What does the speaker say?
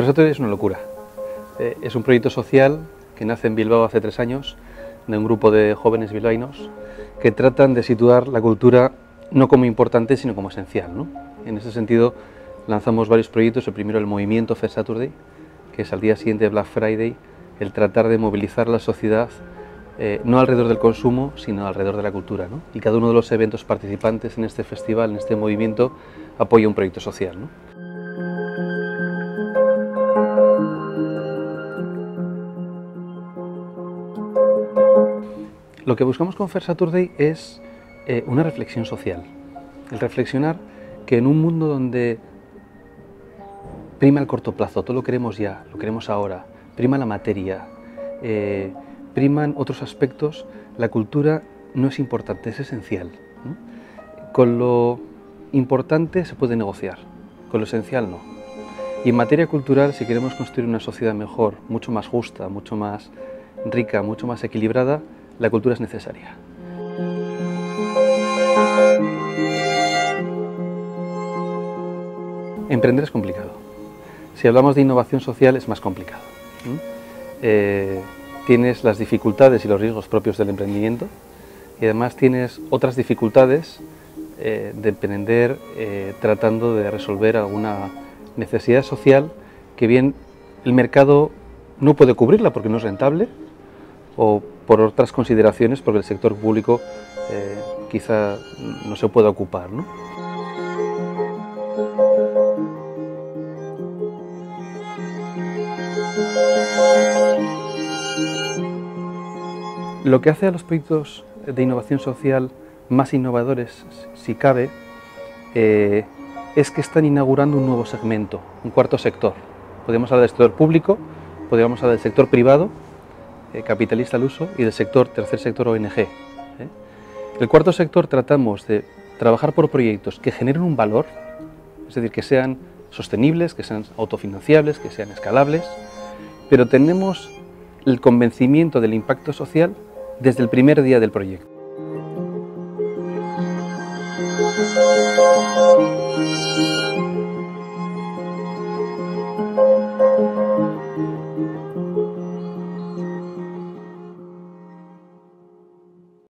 Saturday es una locura. Es un proyecto social que nace en Bilbao hace 3 años, de un grupo de jóvenes bilbaínos que tratan de situar la cultura no como importante, sino como esencial, ¿no? En ese sentido, lanzamos varios proyectos. El primero, el movimiento First Saturday, que es al día siguiente de Black Friday, el tratar de movilizar a la sociedad no alrededor del consumo, sino alrededor de la cultura, ¿no? Y cada uno de los eventos participantes en este festival, en este movimiento, apoya un proyecto social, ¿no? Lo que buscamos con First Saturday es una reflexión social, el reflexionar que en un mundo donde prima el corto plazo, todo lo queremos ya, lo queremos ahora, prima la materia, priman otros aspectos, la cultura no es importante, es esencial, ¿no? Con lo importante se puede negociar, con lo esencial no. Y en materia cultural, si queremos construir una sociedad mejor, mucho más justa, mucho más rica, mucho más equilibrada, la cultura es necesaria. Emprender es complicado. Si hablamos de innovación social es más complicado. Tienes las dificultades y los riesgos propios del emprendimiento y además tienes otras dificultades de emprender tratando de resolver alguna necesidad social que bien el mercado no puede cubrirla porque no es rentable o por otras consideraciones porque el sector público quizá no se pueda ocupar, ¿no? Lo que hace a los proyectos de innovación social más innovadores, si cabe, es que están inaugurando un nuevo segmento, un cuarto sector. Podemos hablar del sector público, podríamos hablar del sector privado, capitalista al uso, y del tercer sector ONG. El cuarto sector tratamos de trabajar por proyectos que generen un valor, es decir, que sean sostenibles, que sean autofinanciables, que sean escalables, pero tenemos el convencimiento del impacto social desde el primer día del proyecto.